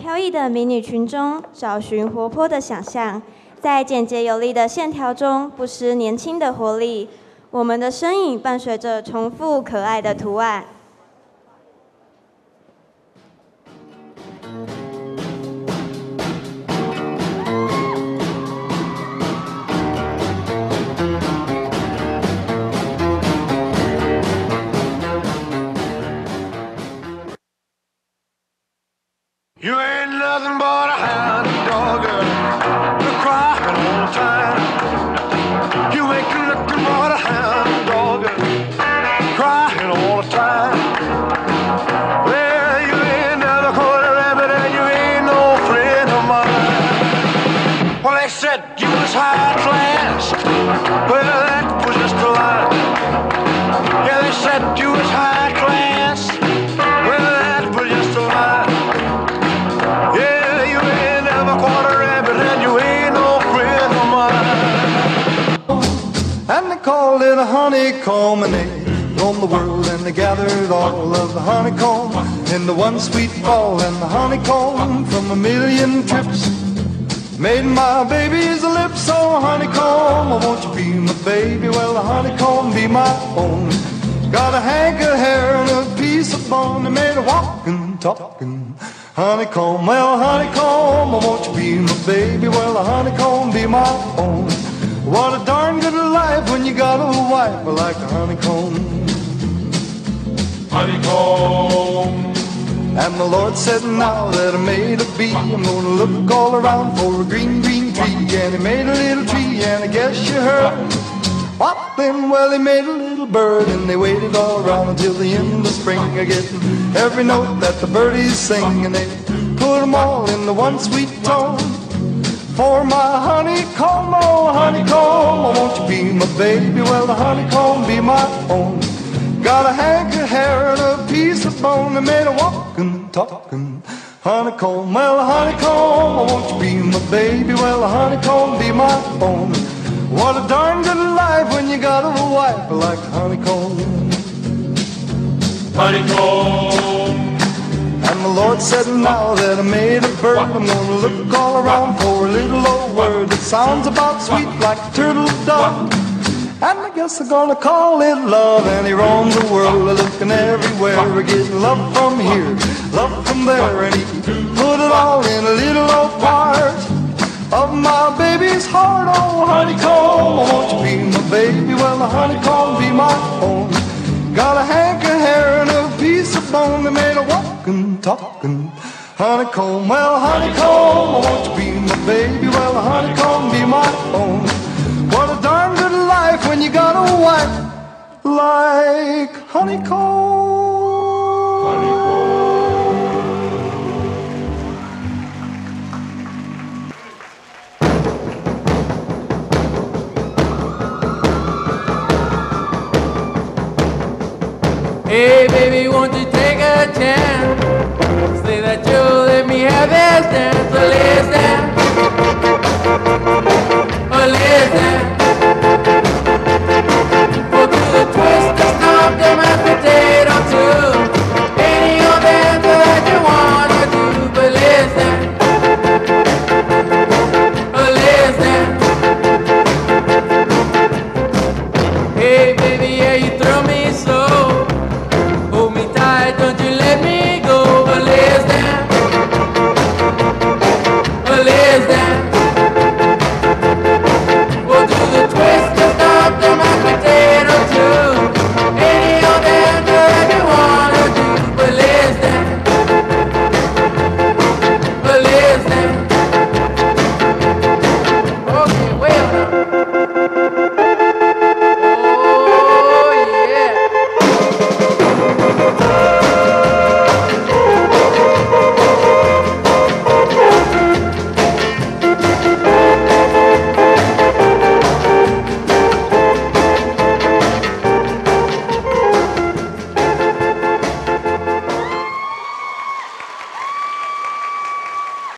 飘逸的迷你裙中找寻活泼的想象，在简洁有力的线条中不失年轻的活力。我们的身影伴随着重复可爱的图案。 You ain't nothing but a hound dog, you're crying all the time. You ain't nothing but a hound dog, crying all the time. Well, you ain't never caught a rabbit and you ain't no friend of mine. Well, they said you was high class, well, that was just a lie. Yeah, they said you was high class, well, that was just a lie. Yeah, you ain't never caught a rabbit and you ain't no friend of mine. And they called it a honeycomb, and they roamed the world and they gathered all of the honeycomb into one sweet ball. And the honeycomb from a million trips made my baby's lips so honeycomb. Oh, won't you be my baby? Well, the honeycomb be my own. Got a hank of hair and a piece of bone that made a walking, talking honeycomb. Well, honeycomb, oh, won't you be my baby? Well, the honeycomb be my own. What a darn good life when you got a wife like a honeycomb. Honeycomb. And the Lord said, now that I made a bee, I'm gonna look all around for a green, green tree. And he made a little tree, and I guess you heard what then? Well, he made a little bird, and they waited all around until the end of spring, getting every note that the birdies sing, and they put them all into one sweet tone. For my honeycomb, oh honeycomb, oh, won't you be my baby? Well, the honeycomb be my own. Got a hank of hair and a piece of bone that made a walking, talking honeycomb. Well, the honeycomb, oh, won't you be my baby? Well, the honeycomb be my own. What a darn good life when you got a wife like a honeycomb. Honeycomb. And the Lord said, now that I made a bird, I'm gonna look all around for a little old word that sounds about sweet like a turtle dove. And I guess I'm gonna call it love. And he roams the world looking everywhere, getting love from here, love from there. And he put it all in a little old part of my baby's heart. Oh, honeycomb, oh, won't you be my baby? Well, the honeycomb be my own. Got a hank of hair and a piece of bone that made a walking, talking honeycomb. Well, honeycomb, oh, won't you be my baby? Well, the honeycomb be my own. What a darn good life when you got a wife like honeycomb. Hey baby, won't you take a chance?